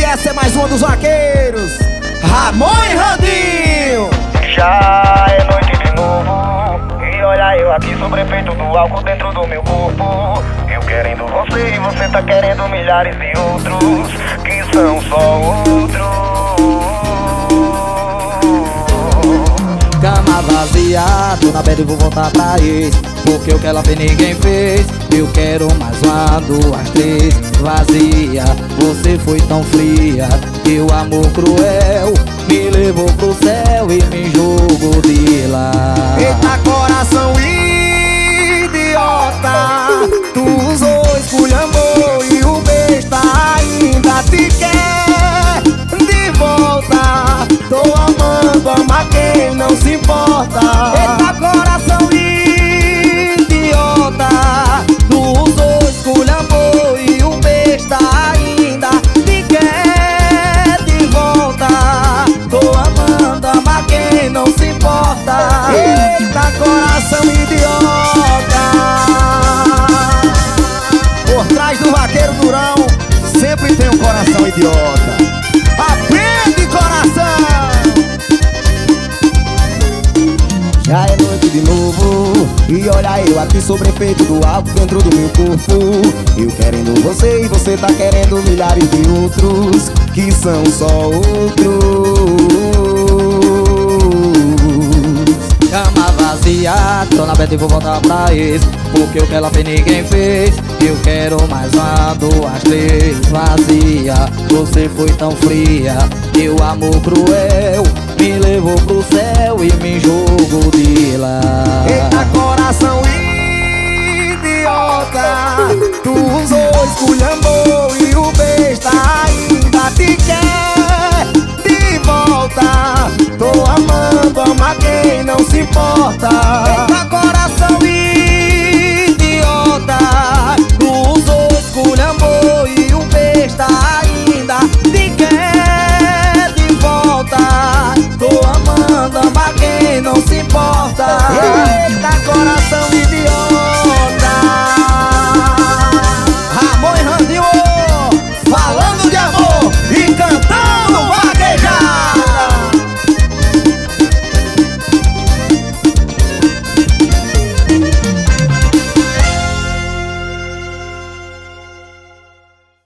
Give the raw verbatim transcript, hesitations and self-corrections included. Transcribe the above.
Essa é mais uma dos vaqueiros, Ramon e Randinho. Já é noite de novo, e olha eu aqui sobre efeito do álcool dentro do meu corpo. Eu querendo você e você tá querendo milhares de outros, que são só outros. Cama vazia, tô na bed e vou voltar pra ex, porque o que ela fez ninguém fez. Eu quero mais uma, duas, três. Vazia, você foi tão fria, teu amor cruel me levou pro céu e me jogou de lá. Eita coração idiota, tu usou, esculhambou e o besta ainda te quer de volta. Tô amando, ama quem não se importa. Eita coração idiota, tu usou, esculhambou e o besta ainda te quer de volta. Tô amando, ama quem não se importa. Eita coração idiota. Por trás do vaqueiro durão sempre tem um coração idiota. Aprende, coração! Já é noite de novo, e olha eu aqui sobre efeito do álcool dentro do meu corpo. Eu querendo você e você tá querendo milhares de outros, que são só outros. Cama vazia, tô na bed e vou voltar pra ex, porque o que ela fez ninguém fez. Eu quero mais uma, duas, três. Vazia, você foi tão fria, teu amor cruel me levou pro céu e me jogou de lá. Eita coração idiota, tu usou, esculhambou e o besta ainda te quer de volta. Tô amando, ama quem não se importa.